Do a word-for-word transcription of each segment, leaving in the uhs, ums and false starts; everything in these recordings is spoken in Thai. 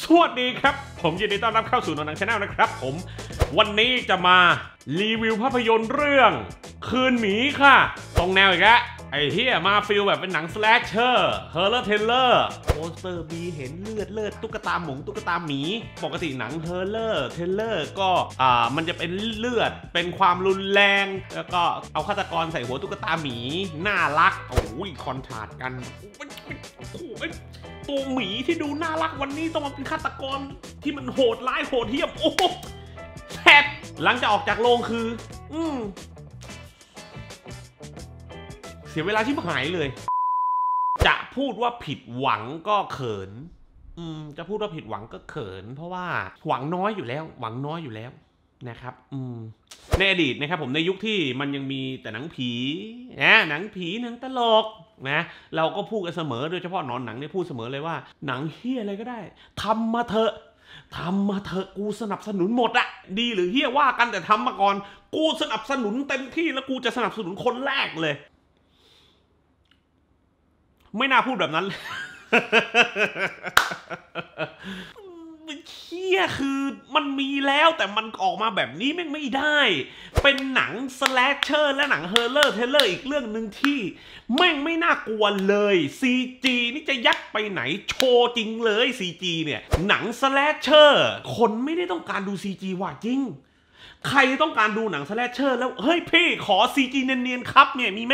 สวัสดีครับผมยินดีต้อนรับเข้าสู่หนังชาแนลนะครับผมวันนี้จะมารีวิวภาพยนตร์เรื่องคืนหมีค่ะตรงแนวอีกแล้วไอ้เหี้ยมาฟิลแบบเป็นหนังสแลชเชอร์เฮอร์เรอร์เทเลอร์โปสเตอร์มีเห็นเลือดเลือดตุ๊กตาหมูตุ๊กตาหมีปกติหนังเฮอร์เรอร์เทเลอร์ก็อ่ามันจะเป็นเลือดเป็นความรุนแรงแล้วก็เอาฆาตกรใส่หัวตุ๊กตาหมีน่ารักโอ้ยคอนทราสต์กันตัวหมีที่ดูน่ารักวันนี้ต้องมาเป็นฆาตกรที่มันโหดร้ายโหดเหี้ยมโอ้โหแซ่บหลังจากออกจากโรงคืออืมเสียเวลาชิบหายเลยจะพูดว่าผิดหวังก็เขินอืมจะพูดว่าผิดหวังก็เขินเพราะว่าหวังน้อยอยู่แล้วหวังน้อยอยู่แล้วนะครับอืมในอดีตนะครับผมในยุคที่มันยังมีแต่หนังผีนะหนังผีหนังตลกนะเราก็พูดกันเสมอโดยเฉพาะนอนหนังเนี่ยพูดเสมอเลยว่าหนังเฮี้ยอะไรก็ได้ทำมาเถอะทำมาเถอะกูสนับสนุนหมดอะดีหรือเฮี้ยว่ากันแต่ทำมาก่อนกูสนับสนุนเต็มที่แล้วกูจะสนับสนุนคนแรกเลยไม่น่าพูดแบบนั้นเฮี้ยคือมันมีแล้วแต่มันออกมาแบบนี้แม่งไม่ได้เป็นหนังสแลชเชอร์และหนังเฮอร์เรอร์เทเลอร์อีกเรื่องหนึ่งที่แม่งไม่น่ากลัวเลย ซี จี นี่จะยัดไปไหนโชว์จริงเลย ซี จี เนี่ยหนังสแลชเชอร์คนไม่ได้ต้องการดู ซี จี ว่ะจริงใครต้องการดูหนังสแลชเชอร์แล้วเฮ้ยพี่ขอ ซี จี เนียนๆครับเนี่ยมีไหม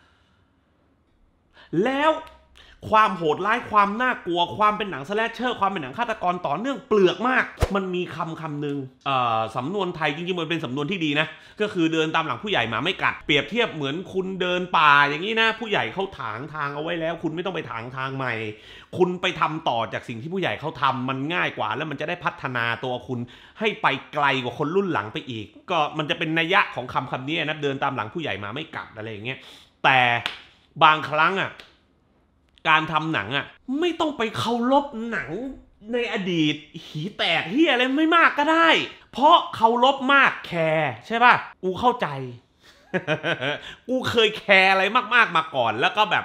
แล้วความโหดร้ายความน่ากลัวความเป็นหนังสแลชเชอร์ความเป็นหนังฆาตกรต่อเนื่องเปลือกมากมันมีคำคำหนึ่งสำนวนไทยจริงๆมันเป็นสำนวนที่ดีนะก็คือเดินตามหลังผู้ใหญ่หมาไม่กัดเปรียบเทียบเหมือนคุณเดินป่าอย่างนี้นะผู้ใหญ่เขาถางทางเอาไว้แล้วคุณไม่ต้องไปถางทางใหม่คุณไปทำต่อจากสิ่งที่ผู้ใหญ่เขาทำมันง่ายกว่าแล้วมันจะได้พัฒนาตัวคุณให้ไปไกลกว่าคนรุ่นหลังไปอีกก็มันจะเป็นนัยยะของคำคำนี้นะเดินตามหลังผู้ใหญ่หมาไม่กัดอะไรอย่างเงี้ยแต่บางครั้งอ่ะการทำหนังอ่ะไม่ต้องไปเคารพหนังในอดีตหีแตกเฮียอะไรไม่มากก็ได้เพราะเคารพมากแคร์ใช่ป่ะกูเข้าใจ กูเคยแคร์อะไรมากๆมาก่อนแล้วก็แบบ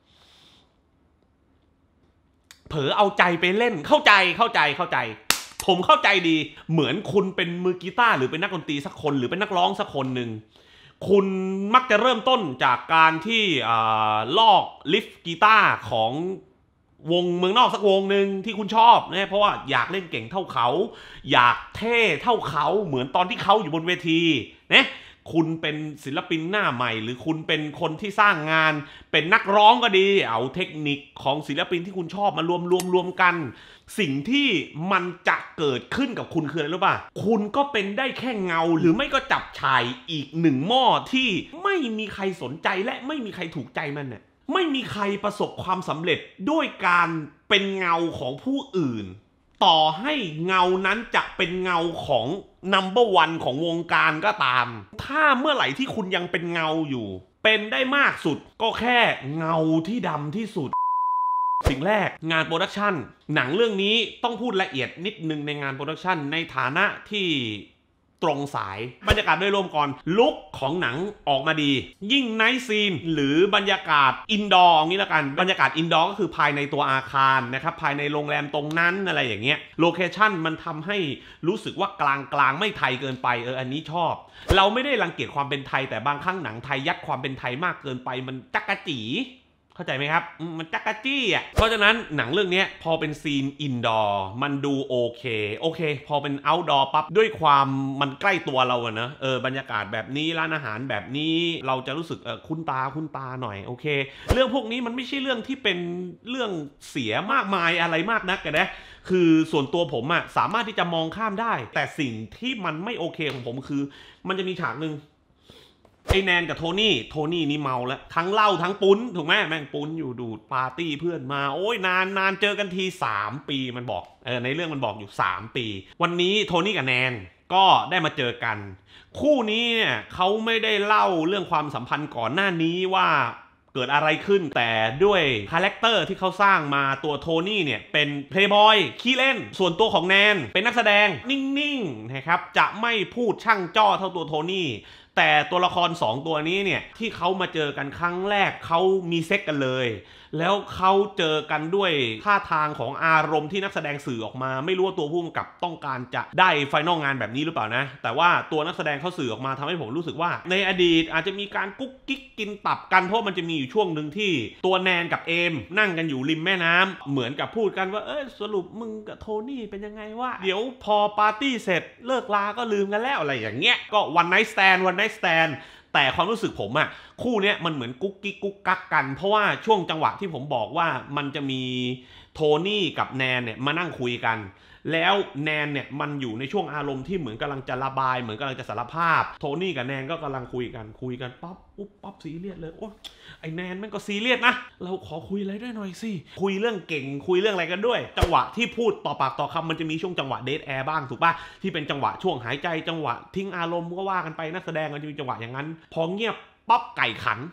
เผลอเอาใจไปเล่นเข้าใจเข้าใจเข้าใจผมเข้าใจดีเหมือนคุณเป็นมือกีตาร์หรือเป็นนักดนตรีสักคนหรือเป็นนักร้องสักคนหนึ่งคุณมักจะเริ่มต้นจากการที่ลอกลิฟกีตาร์ของวงเมืองนอกสักวงหนึ่งที่คุณชอบนะเพราะว่าอยากเล่นเก่งเท่าเขาอยากเท่เท่าเขาเหมือนตอนที่เขาอยู่บนเวทีนะคุณเป็นศิลปินหน้าใหม่หรือคุณเป็นคนที่สร้างงานเป็นนักร้องก็ดีเอาเทคนิคของศิลปินที่คุณชอบมารวมรวมรวมกันสิ่งที่มันจะเกิดขึ้นกับคุณคืออะไรรู้ป่ะคุณก็เป็นได้แค่เงาหรือไม่ก็จับชายอีกหนึ่งหม้อที่ไม่มีใครสนใจและไม่มีใครถูกใจมันเนี่ยไม่มีใครประสบความสำเร็จด้วยการเป็นเงาของผู้อื่นต่อให้เงานั้นจะเป็นเงาของ นัมเบอร์วัน ของวงการก็ตามถ้าเมื่อไหร่ที่คุณยังเป็นเงาอยู่เป็นได้มากสุดก็แค่เงาที่ดำที่สุดสิ่งแรกงานโปรดักชันหนังเรื่องนี้ต้องพูดละเอียดนิดนึงในงานโปรดักชันในฐานะที่ตรงสายบรรยากาศโดยรวมก่อนลุคของหนังออกมาดียิ่งไนท์ซีนหรือบรรยากาศอินดอร์อย่างนี้แล้วกันบรรยากาศอินดอร์ก็คือภายในตัวอาคารนะครับภายในโรงแรมตรงนั้นอะไรอย่างเงี้ยโลเคชั่นมันทำให้รู้สึกว่ากลางกลางไม่ไทยเกินไปเอออันนี้ชอบเราไม่ได้รังเกียจความเป็นไทยแต่บางครั้งหนังไทยยัดความเป็นไทยมากเกินไปมันจักกะจีเข้าใจไหมครับมันจักกะจี้อ่ะเพราะฉะนั้นหนังเรื่องนี้พอเป็นซีนอินดอร์มันดูโอเคโอเคพอเป็นเอาท์ดอร์ปั๊บด้วยความมันใกล้ตัวเราอะนะเออบรรยากาศแบบนี้ร้านอาหารแบบนี้เราจะรู้สึกเออคุ้นตาคุ้นตาหน่อยโอเคเรื่องพวกนี้มันไม่ใช่เรื่องที่เป็นเรื่องเสียมากมายอะไรมากนักกันนะคือส่วนตัวผมอะสามารถที่จะมองข้ามได้แต่สิ่งที่มันไม่โอเคของผมคือมันจะมีฉากหนึ่งไอแนนกับโทนี่โทนี่นี่เมาแล้วทั้งเหล้าทั้งปุ้นถูกไหมแม่งปุ้นอยู่ดูดปาร์ตี้เพื่อนมาโอ้ยนานนานเจอกันทีสามปีมันบอกเออในเรื่องมันบอกอยู่สามปีวันนี้โทนี่กับแนนก็ได้มาเจอกันคู่นี้เนี่ยเขาไม่ได้เล่าเรื่องความสัมพันธ์ก่อนหน้านี้ว่าเกิดอะไรขึ้นแต่ด้วยคาแรคเตอร์ที่เขาสร้างมาตัวโทนี่เนี่ยเป็นเพลย์บอยขี้เล่นส่วนตัวของแนนเป็นนักแสดงนิ่งๆนะครับจะไม่พูดช่างจ้อเท่าตัวโทนี่แต่ตัวละครสองตัวนี้เนี่ยที่เขามาเจอกันครั้งแรกเขามีเซ็กกันเลยแล้วเขาเจอกันด้วยท่าทางของอารมณ์ที่นักแสดงสื่อออกมาไม่รู้ว่าตัวผู้กำกับต้องการจะได้ไฟนอลงานแบบนี้หรือเปล่านะแต่ว่าตัวนักแสดงเขาสื่อออกมาทำให้ผมรู้สึกว่าในอดีตอาจจะมีการกุ๊กกิ๊กกินตับกันเพราะมันจะมีอยู่ช่วงหนึ่งที่ตัวแนนกับเอมนั่งกันอยู่ริมแม่น้ำเหมือนกับพูดกันว่าเอ้ยสรุปมึงกับโทนี่เป็นยังไงวะเดี๋ยวพอปาร์ตี้เสร็จเลิกลาก็ลืมกันแล้วอะไรอย่างเงี้ยก็วันไนท์สแตนวันไนท์สแตนแต่ความรู้สึกผมอะคู่นี้มันเหมือนกุ๊กกิ๊กกุ๊กกักกันเพราะว่าช่วงจังหวะที่ผมบอกว่ามันจะมีโทนี่กับแนนเนี่ยมานั่งคุยกันแล้วแนนเนี่ยมันอยู่ในช่วงอารมณ์ที่เหมือนกำลังจะระบายเหมือนกำลังจะสารภาพโทนี่กับแนนก็กำลังคุยกันคุยกันปั๊บปุ๊บปั๊บซีเรียสเลยโอ้ไอแนนมันก็ซีเรียสนะเราขอคุยอะไรด้วยหน่อยสิคุยเรื่องเก่งคุยเรื่องอะไรกันด้วยจังหวะที่พูดต่อปากต่อคำมันจะมีช่วงจังหวะเดทแอร์บ้างถูกป่ะที่เป็นจังหวะช่วงหายใจจังหวะทิ้งอารมณ์ก็ว่ากันไปนักแสดงมันจะมีจังหวะอย่างนั้นพอเงียบปั๊บไก่ขัน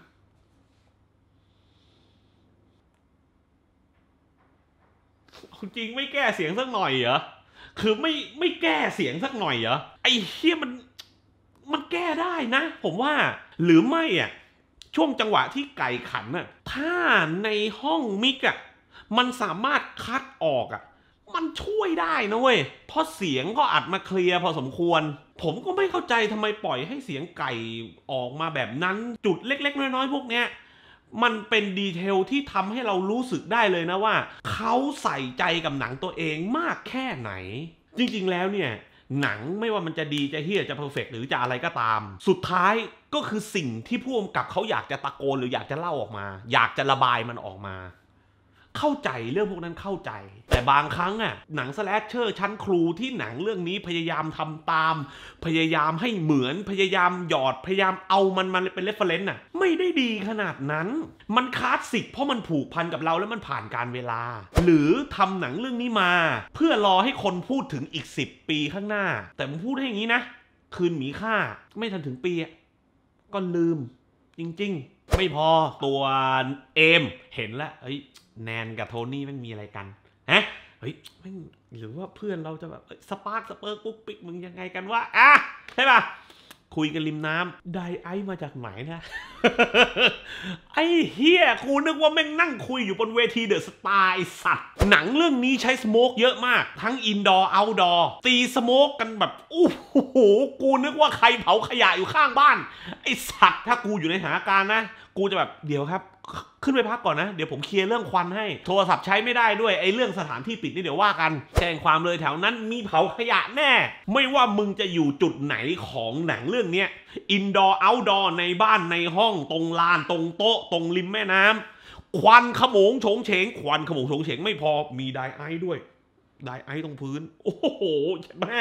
จริงไม่แก้เสียงสักหน่อยเหรอคือไม่ไม่แก้เสียงสักหน่อยเหรอไอ้เฮียมันมันแก้ได้นะผมว่าหรือไม่อ่ะช่วงจังหวะที่ไก่ขันอ่ะถ้าในห้องมิกอ่ะมันสามารถคัดออกอ่ะมันช่วยได้นะเว้ยเพราะเสียงก็อัดมาเคลียร์พอสมควรผมก็ไม่เข้าใจทำไมปล่อยให้เสียงไก่ออกมาแบบนั้นจุดเล็กๆน้อยๆพวกเนี้ยมันเป็นดีเทลที่ทำให้เรารู้สึกได้เลยนะว่าเขาใส่ใจกับหนังตัวเองมากแค่ไหนจริงๆแล้วเนี่ยหนังไม่ว่ามันจะดีจะเฮี้ยจะเพอร์เฟกต์หรือจะอะไรก็ตามสุดท้ายก็คือสิ่งที่ผู้กำกับเขาอยากจะตะโกนหรืออยากจะเล่าออกมาอยากจะระบายมันออกมาเข้าใจเรื่องพวกนั้นเข้าใจแต่บางครั้งอ่ะหนังสแลชเชอร์ชั้นครูที่หนังเรื่องนี้พยายามทำตามพยายามให้เหมือนพยายามหยอดพยายามเอามันมาเป็นเรฟเฟอเรนซ์น่ะไม่ได้ดีขนาดนั้นมันคลาสสิกเพราะมันผูกพันกับเราแล้วมันผ่านการเวลาหรือทำหนังเรื่องนี้มาเพื่อรอให้คนพูดถึงอีกสิบปีข้างหน้าแต่ผมพูดให้อย่างนี้นะคืนหมีค่าไม่ทันถึงปีก็ลืมจริงๆไม่พอตัวเอมเห็นแล้วเฮ้ยแนนกับโทนี่มันมีอะไรกันฮะเฮ้ยหรือว่าเพื่อนเราจะแบบสปาร์กสเปิร์กปุ๊กปิ๊กมึงยังไงกันวะอ่ะใช่ป่ะคุยกันริมน้ำไดไอมาจากไหนนะ ไอ้เฮียกูนึกว่าแม่งนั่งคุยอยู่บนเวทีเดอะสตาร์ไอสัตว์หนังเรื่องนี้ใช้สโมกเยอะมากทั้งอินดอร์เอาท์ดอร์ตีสโมกกันแบบโอ้โหกูนึกว่าใครเผาขยะอยู่ข้างบ้านไอสัตว์ถ้ากูอยู่ในสถานการณ์นะกูจะแบบเดี๋ยวครับขึ้นไปพักก่อนนะเดี๋ยวผมเคลียร์เรื่องควันให้โทรศัพท์ใช้ไม่ได้ด้วยไอ้เรื่องสถานที่ปิดนี่เดี๋ยวว่ากันแจ้งความเลยแถวนั้นมีเผาขยะแน่ไม่ว่ามึงจะอยู่จุดไหนของหนังเรื่องนี้อินดอร์เอาท์ดอร์ในบ้านในห้องตรงลานตรงโต๊ะตรงริมแม่น้ำควันขโมงโฉงเฉงควันขโมงโฉงเฉงไม่พอมีไดไอซ์ด้วยไดไอซ์ตรงพื้นโอ้โหแม่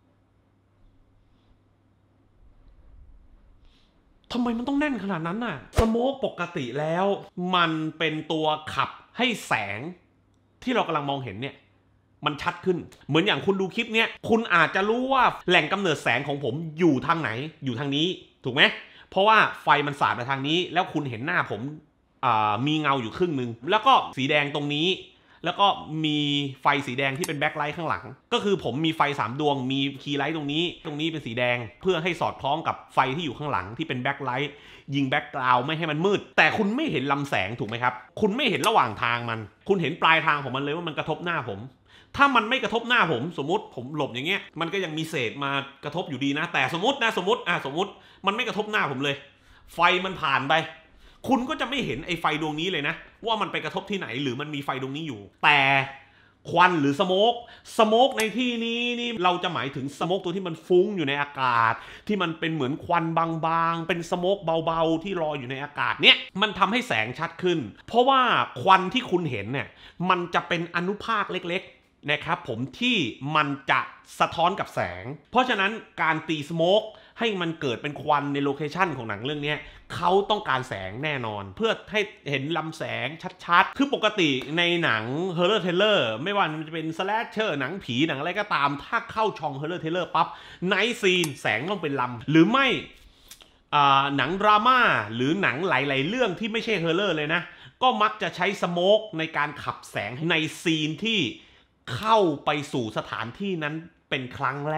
ทำไมมันต้องแน่นขนาดนั้นน่ะสโมกปกติแล้วมันเป็นตัวขับให้แสงที่เรากำลังมองเห็นเนี่ยมันชัดขึ้นเหมือนอย่างคุณดูคลิปเนี้ยคุณอาจจะรู้ว่าแหล่งกำเนิดแสงของผมอยู่ทางไหนอยู่ทางนี้ถูกไหมเพราะว่าไฟมันสาดมาทางนี้แล้วคุณเห็นหน้าผมมีเงาอยู่ครึ่งนึงแล้วก็สีแดงตรงนี้แล้วก็มีไฟสีแดงที่เป็นแบ็คไลท์ข้างหลังก็คือผมมีไฟสามดวงมีคีย์ไลท์ตรงนี้ตรงนี้เป็นสีแดงเพื่อให้สอดคล้องกับไฟที่อยู่ข้างหลังที่เป็นแบ็คไลท์ยิงแบ็คกราวด์ไม่ให้มันมืดแต่คุณไม่เห็นลำแสงถูกไหมครับคุณไม่เห็นระหว่างทางมันคุณเห็นปลายทางของมันเลยว่ามันกระทบหน้าผมถ้ามันไม่กระทบหน้าผมสมมติผมหลบอย่างเงี้ยมันก็ยังมีเศษมากระทบอยู่ดีนะแต่สมมตินะสมมติอ่ะสมมติมันไม่กระทบหน้าผมเลยไฟมันผ่านไปคุณก็จะไม่เห็นไอ้ไฟดวงนี้เลยนะว่ามันไปกระทบที่ไหนหรือมันมีไฟดวงนี้อยู่แต่ควันหรือสโมกสโมกในที่นี้นี่เราจะหมายถึงสโมกตัวที่มันฟุ้งอยู่ในอากาศที่มันเป็นเหมือนควันบางๆเป็นสโมกเบาๆที่ลอยอยู่ในอากาศเนี่ยมันทำให้แสงชัดขึ้นเพราะว่าควันที่คุณเห็นเนี่ยมันจะเป็นอนุภาคเล็กๆนะครับผมที่มันจะสะท้อนกับแสงเพราะฉะนั้นการตีสโมกให้มันเกิดเป็นควันในโลเคชันของหนังเรื่องนี้เขาต้องการแสงแน่นอนเพื่อให้เห็นลำแสงชัดๆคือปกติในหนัง Horror Thriller ไม่ว่ามันจะเป็น Slasher หนังผีหนังอะไรก็ตามถ้าเข้าช่อง Horror Thriller ปั๊บ Night Scene แสงต้องเป็นลำหรือไม่หนังดราม่าหรือหนังหลายๆเรื่องที่ไม่ใช่ Horror เลยนะก็มักจะใช้สโมกในการขับแสงในซีนที่เข้าไปสู่สถานที่นั้นเป็นครั้งแรก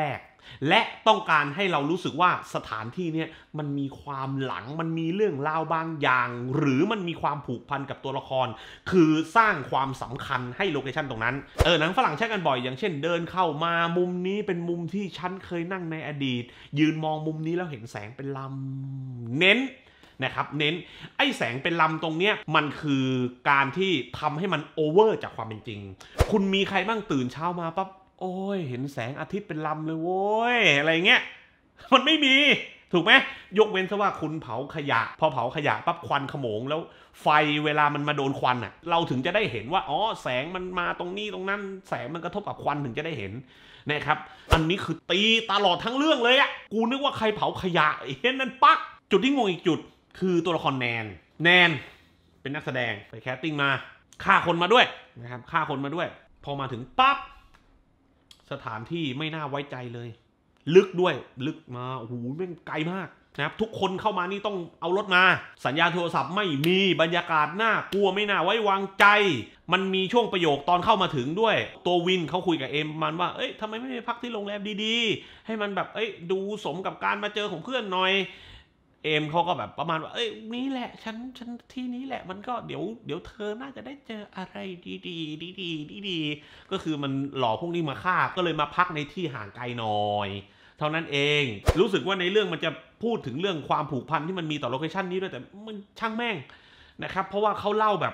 และต้องการให้เรารู้สึกว่าสถานที่นี้มันมีความหลังมันมีเรื่องราวบางอย่าง หรือมันมีความผูกพันกับตัวละครคือสร้างความสำคัญให้โลเคชั่นตรงนั้นเออหนังฝรั่งใช้กันบ่อยอย่างเช่นเดินเข้ามามุมนี้เป็นมุมที่ฉันเคยนั่งในอดีตยืนมองมุมนี้แล้วเห็นแสงเป็นลำเน้นนะครับเน้นไอ้แสงเป็นลำตรงเนี้ยมันคือการที่ทำให้มันโอเวอร์จากความเป็นจริงคุณมีใครบ้างตื่นเช้ามาปั๊บโอ้ยเห็นแสงอาทิตย์เป็นลำเลยโว้ยอะไรเงี้ยมันไม่มีถูกไหมยกเว้นซะว่าคุณเผาขยะพอเผาขยะปั๊บควันขโมงแล้วไฟเวลามันมาโดนควันอ่ะเราถึงจะได้เห็นว่าอ๋อแสงมันมาตรงนี้ตรงนั้นแสงมันกระทบกับควันถึงจะได้เห็นนะครับอันนี้คือตีตลอดทั้งเรื่องเลยอ่ะกูนึกว่าใครเผาขยะเห็นนั่นปักจุดที่งงอีกจุดคือตัวละครแนนแนนเป็นนักแสดงไปแคสติ้งมาฆ่าคนมาด้วยนะครับฆ่าคนมาด้วยพอมาถึงปั๊บสถานที่ไม่น่าไว้ใจเลยลึกด้วยลึกมาโอ้โหแม่งไกลมากนะครับทุกคนเข้ามานี่ต้องเอารถมาสัญญาณโทรศัพท์ไม่มีบรรยากาศน่ากลัวไม่น่าไว้วางใจมันมีช่วงประโยคตอนเข้ามาถึงด้วยตัววินเขาคุยกับเอ็มมันว่าเอ้ยทำไมไม่ไปพักที่โรงแรมดีๆให้มันแบบเอ้ยดูสมกับการมาเจอของเพื่อนหน่อยเอมเขาก็แบบประมาณว่าเอ้ยนี่แหละฉันฉันที่นี้แหละมันก็เดี๋ยวเดี๋ยวเธอน่าจะได้เจออะไรดีๆดีๆดีๆก็คือมันหลอกพวกนี้มาฆ่าก็เลยมาพักในที่ห่างไกลหน่อยเท่านั้นเองรู้สึกว่าในเรื่องมันจะพูดถึงเรื่องความผูกพันที่มันมีต่อโลเคชันนี้ด้วยแต่มันช่างแม่งนะครับเพราะว่าเขาเล่าแบบ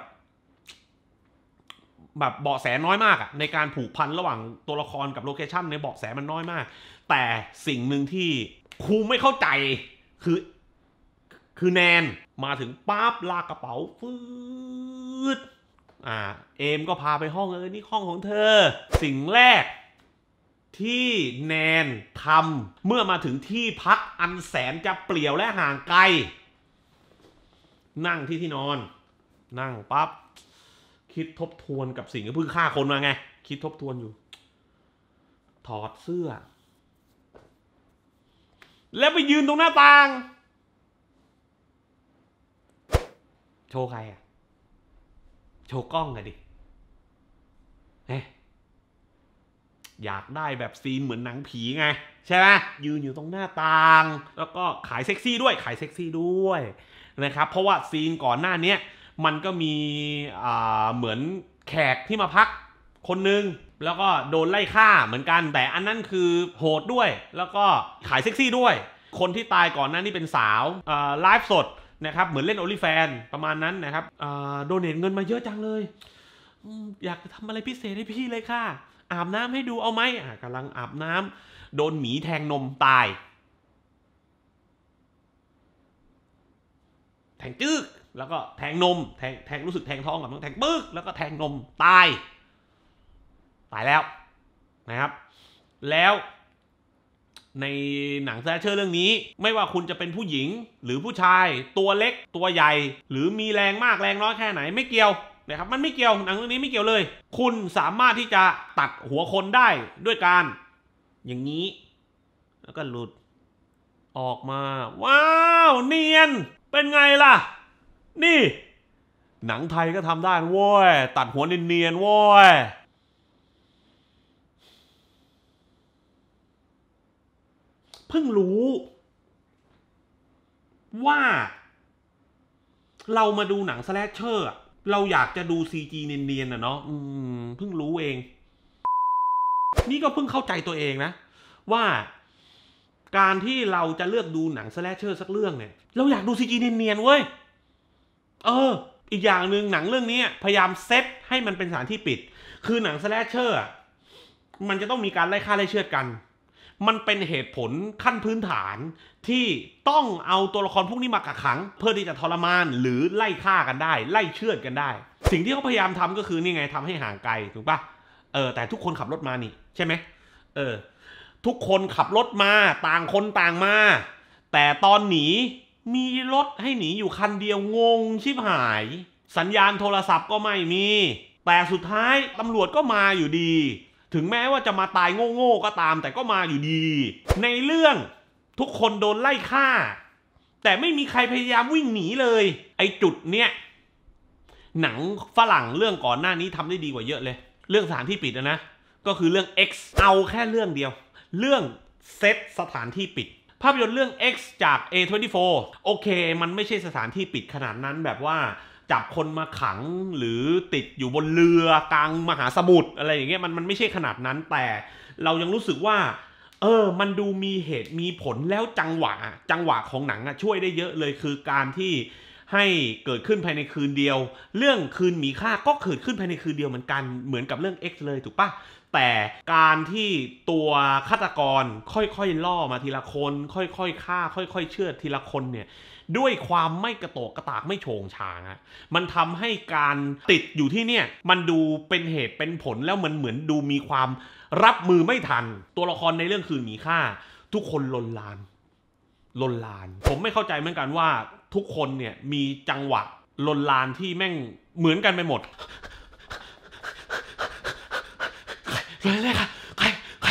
แบบเบาะแสน้อยมากอะในการผูกพันระหว่างตัวละครกับโลเคชันในเบาะแสมันน้อยมากแต่สิ่งหนึ่งที่ครูไม่เข้าใจคือคือแนนมาถึงปั๊บลากกระเป๋าฟืดอ่าเอมก็พาไปห้องเออนี่ห้องของเธอสิ่งแรกที่แนนทำเมื่อมาถึงที่พักอันแสนจะเปลี่ยวและห่างไกลนั่งที่ที่นอนนั่งปั๊บคิดทบทวนกับสิ่งที่เพิ่งฆ่าคนมาไงคิดทบทวนอยู่ถอดเสื้อแล้วไปยืนตรงหน้าต่างโชว์ใครอะโชว์กล้องอะดิเฮ้อยากได้แบบซีนเหมือนหนังผีไงใช่ไหมยืนอยู่ตรงหน้าต่างแล้วก็ขายเซ็กซี่ด้วยขายเซ็กซี่ด้วยนะครับเพราะว่าซีนก่อนหน้านี้มันก็มีอ่าเหมือนแขกที่มาพักคนนึงแล้วก็โดนไล่ฆ่าเหมือนกันแต่อันนั้นคือโหดด้วยแล้วก็ขายเซ็กซี่ด้วยคนที่ตายก่อนหน้านี้เป็นสาวไลฟ์สดนะครับเหมือนเล่นโอลิแฟนประมาณนั้นนะครับโดเนทเงินมาเยอะจังเลยอยากจะทำอะไรพิเศษให้พี่เลยค่ะอาบน้ำให้ดูเอาไหมอ่ะกำลังอาบน้ำโดนหมีแทงนมตายแทงจึ๊กแล้วก็แทงนมแทงแทงรู้สึกแทงท้องกับแทงปึ๊กแล้วก็แทงนมตายตายแล้วนะครับแล้วในหนังแซชเชอร์เรื่องนี้ไม่ว่าคุณจะเป็นผู้หญิงหรือผู้ชายตัวเล็กตัวใหญ่หรือมีแรงมากแรงน้อยแค่ไหนไม่เกี่ยวนะครับมันไม่เกี่ยวหนังเรื่องนี้ไม่เกี่ยวเลยคุณสามารถที่จะตัดหัวคนได้ด้วยการอย่างนี้แล้วก็หลุดออกมาว้าวเนียนเป็นไงล่ะนี่หนังไทยก็ทำได้โว้ยตัดหัวเนียนๆโว้ยเพิ่งรู้ว่าเรามาดูหนังสแลชเชอร์เราอยากจะดู ซี จี เนียนๆนะเนาะอืมเพิ่งรู้เองนี่ก็เพิ่งเข้าใจตัวเองนะว่าการที่เราจะเลือกดูหนังสแลชเชอร์สักเรื่องเนี่ยเราอยากดู ซี จี เนียนๆเว้ยเอออีกอย่างหนึ่งหนังเรื่องนี้พยายามเซตให้มันเป็นสถานที่ปิดคือหนังสแลชเชอร์มันจะต้องมีการไล่ฆ่าไล่เชือดกันมันเป็นเหตุผลขั้นพื้นฐานที่ต้องเอาตัวละครพวกนี้มากักขังเพื่อที่จะทรมานหรือไล่ฆ่ากันได้ไล่เชือดกันได้สิ่งที่เขาพยายามทำก็คือนี่ไงทำให้ห่างไกลถูกปะเออแต่ทุกคนขับรถมานี่ใช่ไหมเออทุกคนขับรถมาต่างคนต่างมาแต่ตอนหนีมีรถให้หนีอยู่คันเดียวงงชิบหายสัญญาณโทรศัพท์ก็ไม่มีแต่สุดท้ายตำรวจก็มาอยู่ดีถึงแม้ว่าจะมาตายโง่ๆก็ตามแต่ก็มาอยู่ดีในเรื่องทุกคนโดนไล่ฆ่าแต่ไม่มีใครพยายามวิ่งหนีเลยไอ้จุดเนี้ยหนังฝรั่งเรื่องก่อนหน้านี้ทำได้ดีกว่าเยอะเลยเรื่องสถานที่ปิดนะก็คือเรื่อง X เอาแค่เรื่องเดียวเรื่องเซตสถานที่ปิดภาพยนตร์เรื่อง X จาก เอ ยี่สิบสี่ โอเคมันไม่ใช่สถานที่ปิดขนาดนั้นแบบว่าจับคนมาขังหรือติดอยู่บนเรือกลางมหาสมุทรอะไรอย่างเงี้ยมันมันไม่ใช่ขนาดนั้นแต่เรายังรู้สึกว่าเออมันดูมีเหตุมีผลแล้วจังหวะจังหวะของหนังอะช่วยได้เยอะเลยคือการที่ให้เกิดขึ้นภายในคืนเดียวเรื่องคืนหมีฆ่าก็เกิดขึ้นภายในคืนเดียวเหมือนกันเหมือนกับเรื่อง X เลยถูกปะแต่การที่ตัวฆาตกรค่อยๆล่อมาทีละคนค่อยๆฆ่าค่อยๆเชือดทีละคนเนี่ยด้วยความไม่กระโตกกระตากไม่โฉงฉางอะมันทำให้การติดอยู่ที่เนี่ยมันดูเป็นเหตุเป็นผลแล้วมันเหมือนดูมีความรับมือไม่ทันตัวละครในเรื่องคืนหมีฆ่าทุกคนลนลานลนลานผมไม่เข้าใจเหมือนกันว่าทุกคนเนี่ยมีจังหวะลนลานที่แม่งเหมือนกันไปหมดเลยเลยค่ะใครใคร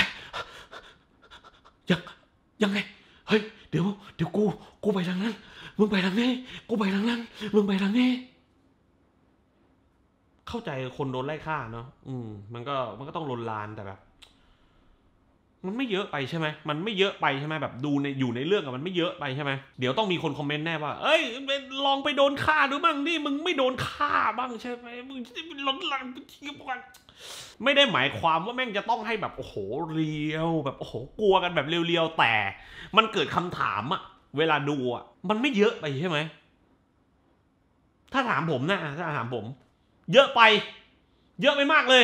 ยังยังไงเฮ้ยเดี๋ยวเดี๋ยวกูกูไปทางนั้นมึงไปทางนี้กูไปทางนั้นมึงไปทางนี้เข้าใจคนโดนไล่ฆ่าเนาะอืมมันก็มันก็ต้องลนลานแต่แบบมันไม่เยอะไปใช่ไหมมันไม่เยอะไปใช่ไหมแบบดูในอยู่ในเรื่องอะมันไม่เยอะไปใช่ไหมเดี๋ยวต้องมีคนคอมเมนต์แน่ว่าเอ้ยลองไปโดนฆ่าดูบ้างดิมึงไม่โดนฆ่าบ้างใช่ไหมมึงจะเป็นลนลานทิ้งไปไม่ได้หมายความว่าแม่งจะต้องให้แบบโอ้โหเรียวแบบโอ้โหกลัวกันแบบเรียวๆแต่มันเกิดคำถามอะเวลาดูอะมันไม่เยอะไปใช่ไหมถ้าถามผมนะถ้าถามผมเยอะไปเยอะไปมากเลย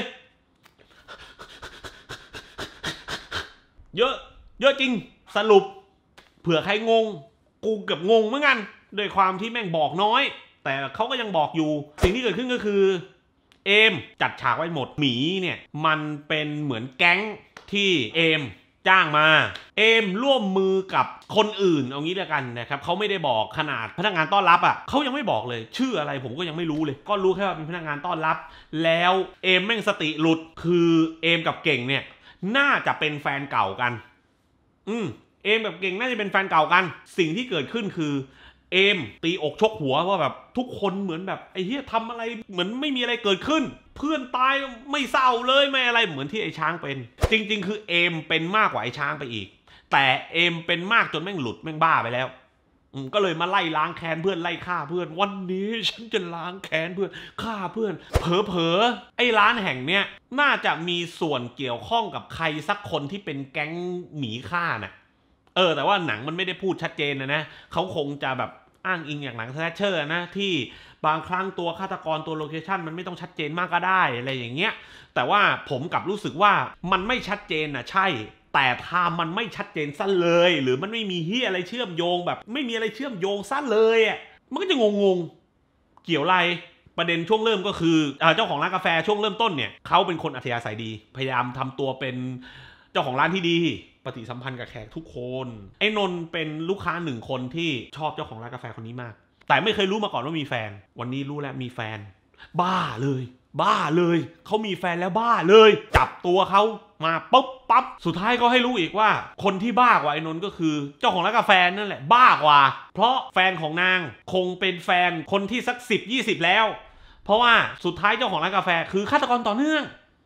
เยอะเยอะจริงสรุปเผื่อใครงงกูเกือบงงเหมือนกันโดยความที่แม่งบอกน้อยแต่เขาก็ยังบอกอยู่สิ่งที่เกิดขึ้นก็คือเอมจัดฉากไว้หมดหมีเนี่ยมันเป็นเหมือนแก๊งที่เอมจ้างมาเอมร่วมมือกับคนอื่นเอางี้แล้วกันนะครับเขาไม่ได้บอกขนาดพนักงานต้อนรับอ่ะเขายังไม่บอกเลยชื่ออะไรผมก็ยังไม่รู้เลยก็รู้แค่ว่าเป็นพนักงานต้อนรับแล้วเอมแม่งสติหลุดคือเอมกับเก่งเนี่ยน่าจะเป็นแฟนเก่ากันอืมเอมกับเก่งน่าจะเป็นแฟนเก่ากันสิ่งที่เกิดขึ้นคือเอมตีอกชกหัวว่าแบบทุกคนเหมือนแบบไอ้เหี้ยทำอะไรเหมือนไม่มีอะไรเกิดขึ้นเพื่อนตายไม่เศร้าเลยไม่อะไรเหมือนที่ไอ้ช้างเป็นจริงๆคือเอมเป็นมากกว่าไอ้ช้างไปอีกแต่เอมเป็นมากจนแม่งหลุดแม่งบ้าไปแล้วก็เลยมาไล่ล้างแค้นเพื่อนไล่ฆ่าเพื่อนวันนี้ฉันจะล้างแค้นเพื่อนฆ่าเพื่อนเผลอๆไอ้ร้านแห่งเนี้ยน่าจะมีส่วนเกี่ยวข้องกับใครสักคนที่เป็นแก๊งหมีฆ่าน่ะเออแต่ว่าหนังมันไม่ได้พูดชัดเจนนะนะเขาคงจะแบบอ้างอิงอย่างหนังสแลชเชอร์นะที่บางครั้งตัวฆาตกรตัวโลเคชั่นมันไม่ต้องชัดเจนมากก็ได้อะไรอย่างเงี้ยแต่ว่าผมกลับรู้สึกว่ามันไม่ชัดเจนนะใช่แต่ถ้ามันไม่ชัดเจนซะเลยหรือมันไม่มีเฮียอะไรเชื่อมโยงแบบไม่มีอะไรเชื่อมโยงซะเลยอ่ะมันก็จะงงๆเกี่ยวอะไรประเด็นช่วงเริ่มก็คือเจ้าของร้านกาแฟช่วงเริ่มต้นเนี่ยเขาเป็นคนอัธยาศัยดีพยายามทำตัวเป็นเจ้าของร้านที่ดีปฏิสัมพันธ์กับแขกทุกคนไอ้นนท์เป็นลูกค้าหนึ่งคนที่ชอบเจ้าของร้านกาแฟคนนี้มากแต่ไม่เคยรู้มาก่อนว่ามีแฟนวันนี้รู้แล้วมีแฟนบ้าเลยบ้าเลยเขามีแฟนแล้วบ้าเลยจับตัวเขามาปุ๊บปั๊บสุดท้ายก็ให้รู้อีกว่าคนที่บ้ากว่าไอ้นนท์ก็คือเจ้าของร้านกาแฟนั่นแหละบ้ากว่าเพราะแฟนของนางคงเป็นแฟนคนที่สักสิบยี่สิบแล้วเพราะว่าสุดท้ายเจ้าของร้านกาแฟคือฆาตกรต่อเนื่อง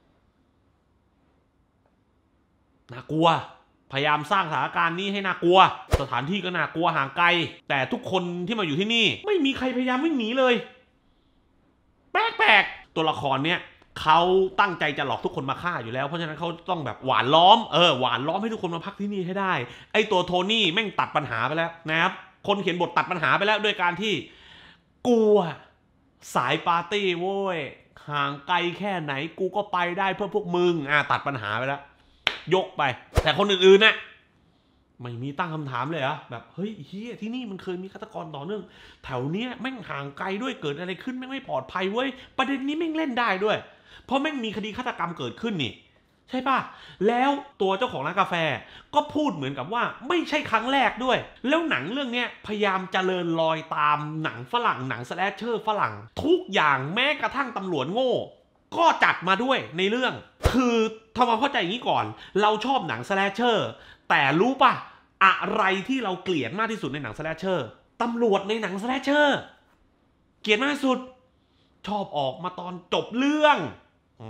น่ากลัวพยายามสร้างสถานการณ์นี้ให้น่ากลัวสถานที่ก็น่ากลัวห่างไกลแต่ทุกคนที่มาอยู่ที่นี่ไม่มีใครพยายามวิ่งหนีเลยแปลกๆตัวละครเนี้ยเขาตั้งใจจะหลอกทุกคนมาฆ่าอยู่แล้วเพราะฉะนั้นเขาต้องแบบหวานล้อมเออหวานล้อมให้ทุกคนมาพักที่นี่ให้ได้ไอตัวโทนี่แม่งตัดปัญหาไปแล้วนะครับคนเขียนบทตัดปัญหาไปแล้วด้วยการที่กลัวสายปาร์ตี้โว้ยห่างไกลแค่ไหนกูก็ไปได้เพื่อพวกมึงอ่ะตัดปัญหาไปแล้วยกไปแต่คนอื่นๆน่ะไม่มีตั้งคำถามเลยเหรอแบบเฮ้ยเฮียที่นี่มันเคยมีฆาตกรต่อเนื่องแถวเนี้ยแม่งห่างไกลด้วยเกิดอะไรขึ้นแม่งไม่ปลอดภัยเว้ยประเด็นนี้แม่งเล่นได้ด้วยเพราะแม่งมีคดีฆาตกรรมเกิดขึ้นนี่ใช่ป่ะแล้วตัวเจ้าของร้านกาแฟก็พูดเหมือนกับว่าไม่ใช่ครั้งแรกด้วยแล้วหนังเรื่องนี้พยายามเจริญรอยตามหนังฝรั่งหนังสแลชเชอร์ฝรั่งทุกอย่างแม้กระทั่งตำรวจโง่ก็จัดมาด้วยในเรื่องคือทำความเข้าใจอย่างนี้ก่อนเราชอบหนังสแลชเชอร์แต่รู้ป่ะอะไรที่เราเกลียดมากที่สุดในหนังสแลชเชอร์ตำรวจในหนังสแลชเชอร์เกลียดมากที่สุดชอบออกมาตอนจบเรื่อง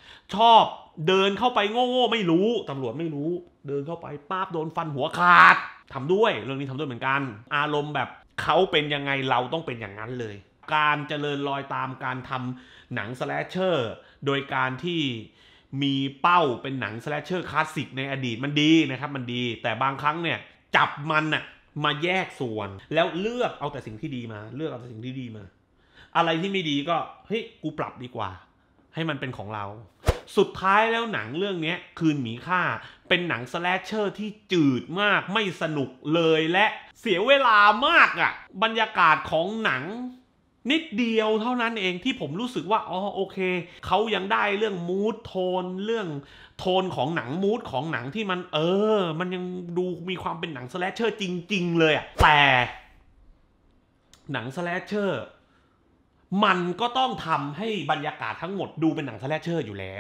ชอบเดินเข้าไปโง่ๆไม่รู้ตำรวจไม่รู้เดินเข้าไปป๊าบโดนฟันหัวขาดทำด้วยเรื่องนี้ทำด้วยเหมือนกันอารมณ์แบบเขาเป็นยังไงเราต้องเป็นอย่างนั้นเลยการเจริญรอยตามการทำหนังสแลชเชอร์โดยการที่มีเป้าเป็นหนังสแลชเชอร์คลาสสิกในอดีตมันดีนะครับมันดีแต่บางครั้งเนี่ยจับมันน่ะมาแยกส่วนแล้วเลือกเอาแต่สิ่งที่ดีมาเลือกเอาแต่สิ่งที่ดีมาอะไรที่ไม่ดีก็เฮ้ยกูปรับดีกว่าให้มันเป็นของเราสุดท้ายแล้วหนังเรื่องนี้คืนหมีค่าเป็นหนังสแลชเชอร์ที่จืดมากไม่สนุกเลยและเสียเวลามากอ่ะบรรยากาศของหนังนิดเดียวเท่านั้นเองที่ผมรู้สึกว่าอ๋อโอเคเขายังได้เรื่องมูดโทนเรื่องโทนของหนังมูดของหนังที่มันเออมันยังดูมีความเป็นหนังสแลชเชอร์จริงๆเลยอ่ะแต่หนังสแลชเชอร์มันก็ต้องทำให้บรรยากาศทั้งหมดดูเป็นหนังสแลชเชอร์อยู่แล้ว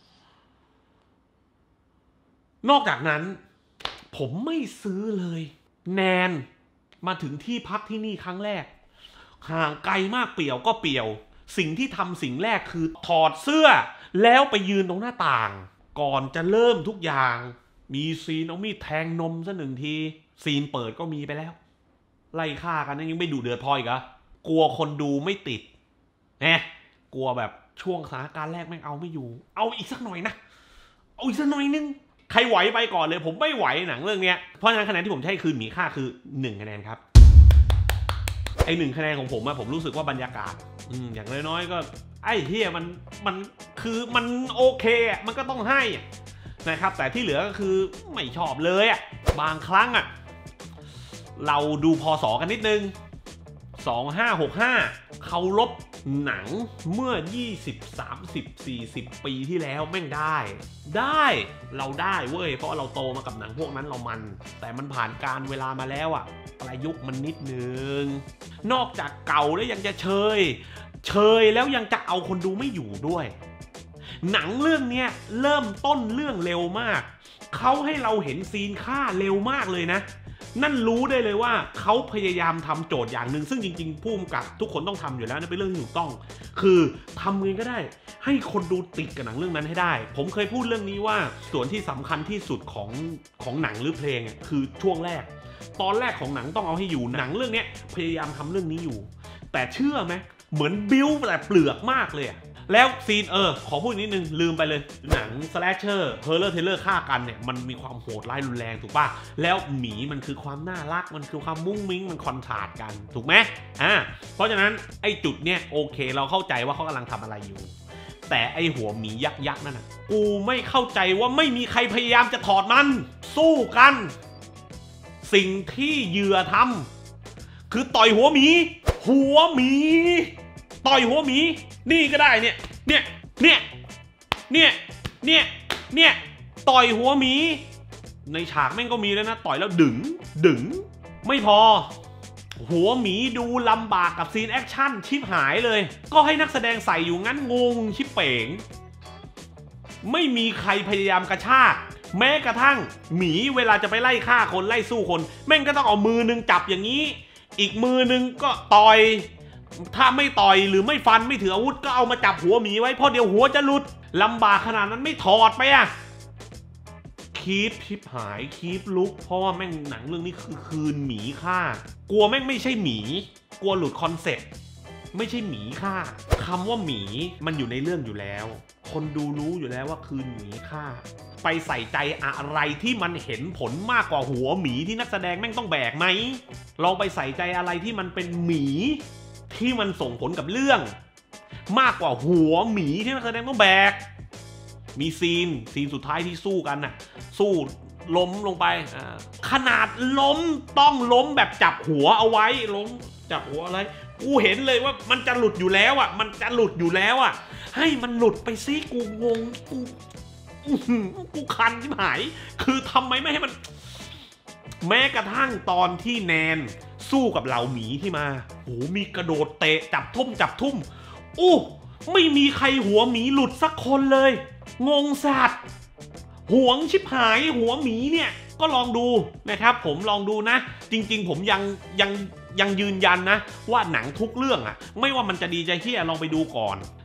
นอกจากนั้นผมไม่ซื้อเลยแนนมาถึงที่พักที่นี่ครั้งแรกห่างไกลมากเปี่ยวก็เปี่ยวสิ่งที่ทำสิ่งแรกคือถอดเสื้อแล้วไปยืนตรงหน้าต่างก่อนจะเริ่มทุกอย่างมีซีนเอามีดแทงนมซะหนึ่งทีซีนเปิดก็มีไปแล้วไล่ฆ่ากันนั่นยังไม่ดูเดือดพออีกเหรอกลัวคนดูไม่ติดแหมกลัวแบบช่วงสถานการณ์แรกแม่งเอาไม่อยู่เอาอีกสักหน่อยนะเอาอีกสักหน่อยนึงใครไหวไปก่อนเลยผมไม่ไหวหนังเรื่องนี้เพราะฉะนั้นคะแนนที่ผมให้คืนหมีค่าคือหนึ่งคะแนนครับไอหนึ่งคะแนนของผมอะผมรู้สึกว่าบรรยากาศอืมอย่างน้อยๆก็ไอ้เฮียมันมันคือมันโอเคอะมันก็ต้องให้นะครับแต่ที่เหลือก็คือไม่ชอบเลยอะบางครั้งอะเราดูพศกันนิดนึงสองห้าหกห้าเคารพหนังเมื่อยี่สิบ สามสิบ สี่สิบปีที่แล้วแม่งได้ได้เราได้เว้ยเพราะเราโตมากับหนังพวกนั้นเรามันแต่มันผ่านการเวลามาแล้วอะประยุกต์มันนิดนึงนอกจากเก่าแล้วยังจะเชยเชยแล้วยังจะเอาคนดูไม่อยู่ด้วยหนังเรื่องนี้เริ่มต้นเรื่องเร็วมากเขาให้เราเห็นซีนฆ่าเร็วมากเลยนะนั่นรู้ได้เลยว่าเขาพยายามทำโจทย์อย่างหนึ่งซึ่งจริงๆผู้กำกับทุกคนต้องทำอยู่แล้วนั่นเป็นเรื่องที่ถูกต้องคือทำเงินก็ได้ให้คนดูติดกับหนังเรื่องนั้นให้ได้ผมเคยพูดเรื่องนี้ว่าส่วนที่สำคัญที่สุดของของหนังหรือเพลงคือช่วงแรกตอนแรกของหนังต้องเอาให้อยู่หนังเรื่องนี้พยายามทำเรื่องนี้อยู่แต่เชื่อไหมเหมือนบิ้วแต่เปลือกมากเลยแล้วซีนเออขอพูดนิดนึงลืมไปเลยหนังสแลชเชอร์เฮอร์เรอร์เทเลอร์ฆ่ากันเนี่ยมันมีความโหดร้ายรุนแรงถูกป่ะแล้วหมีมันคือความน่ารักมันคือความมุ้งมิ้งมันคอนทราสต์กันถูกไหมอ่าเพราะฉะนั้นไอ้จุดเนี่ยโอเคเราเข้าใจว่าเขากำลังทำอะไรอยู่แต่ไอ้หัวหมียักษ์ยักษ์นั่นน่ะกูไม่เข้าใจว่าไม่มีใครพยายามจะถอดมันสู้กันสิ่งที่เหยื่อทำคือต่อยหัวหมีหัวหมีต่อยหัวหมีนี่ก็ได้เนี่ยเนี่ยเนี่ยเนี่ยเนี่ยเนี่ยต่อยหัวหมีในฉากแม่งก็มีแล้วนะต่อยแล้วดึงดึงไม่พอหัวหมีดูลำบากกับซีนแอคชั่นชิบหายเลยก็ให้นักแสดงใส่อยู่งั้นงงชิบเป๋งไม่มีใครพยายามกระชากแม้กระทั่งหมีเวลาจะไปไล่ฆ่าคนไล่สู้คนแม่งก็ต้องเอามือนึงจับอย่างนี้อีกมือนึงก็ต่อยถ้าไม่ต่อยหรือไม่ฟันไม่ถืออาวุธก็เอามาจับหัวหมีไว้เพราะเดี๋ยวหัวจะหลุดลำบากขนาดนั้นไม่ถอดไปอะคีปชิบหายคีปลุกเพราะว่าแม่งหนังเรื่องนี้คือคืนหมีฆ่ากลัวแม่งไม่ใช่หมีกลัวหลุดคอนเซ็ปต์ไม่ใช่หมีฆ่าคำว่าหมีมันอยู่ในเรื่องอยู่แล้วคนดูรู้อยู่แล้วว่าคืนหมีฆ่าไปใส่ใจอะไรที่มันเห็นผลมากกว่าหัวหมีที่นักแสดงแม่งต้องแบกไหมลองไปใส่ใจอะไรที่มันเป็นหมีที่มันส่งผลกับเรื่องมากกว่าหัวหมีที่นักแสดงต้องแบกมีซีนซีนสุดท้ายที่สู้กันน่ะสู้ล้มลงไปขนาดล้มต้องล้มแบบจับหัวเอาไว้ล้มจับหัวอะไรกูเห็นเลยว่ามันจะหลุดอยู่แล้วอ่ะมันจะหลุดอยู่แล้วอ่ะให้มันหลุดไปซิกูงงกูกูคันที่หายคือทำไมไม่ให้มันแม้กระทั่งตอนที่แนนสู้กับเหล่าหมีที่มาโหมีกระโดดเตะจับทุ่มจับทุ่มอู้ไม่มีใครหัวหมีหลุดสักคนเลยงงสัตว์หวงชิบหายหัวหมีเนี่ยก็ลองดูนะครับผมลองดูนะจริงๆผมยังยังยังยืนยันนะว่าหนังทุกเรื่องอะไม่ว่ามันจะดีใจเหี้ยลองไปดูก่อน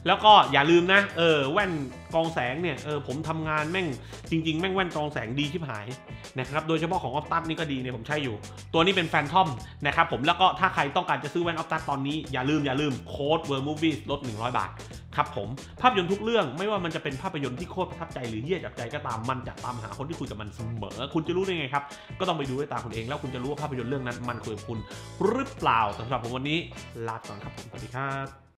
แล้วก็อย่าลืมนะเออแว่นกรองแสงเนี่ยเออผมทำงานแม่งจริงๆแม่งแว่นกรองแสงดีชิบหายนะครับโดยเฉพาะของออฟตัสนี่ก็ดีเนี่ยผมใช้อยู่ตัวนี้เป็นแฟนทอมนะครับผมแล้วก็ถ้าใครต้องการจะซื้อแว่นออฟตัสตอนนี้อย่าลืมอย่าลืมโค้ด World Movies ลดหนึ่งร้อยบาทครับผมภาพยนตร์ทุกเรื่องไม่ว่ามันจะเป็นภาพยนตร์ที่โคตรประทับใจหรือเหี้ยจับใจก็ตามมันจะตามหาคนที่คุยกับมันเสมอคุณจะรู้ได้ไงครับก็ต้องไปดูด้วยตาคุณเองแล้วคุณจะรู้ว่าภาพยนตร์เรื่องนั้นมันคุยกับคุณหรือเปล่าสำหรับผมวันนี้ลาไปก่อนครับผมสวัสดีครับ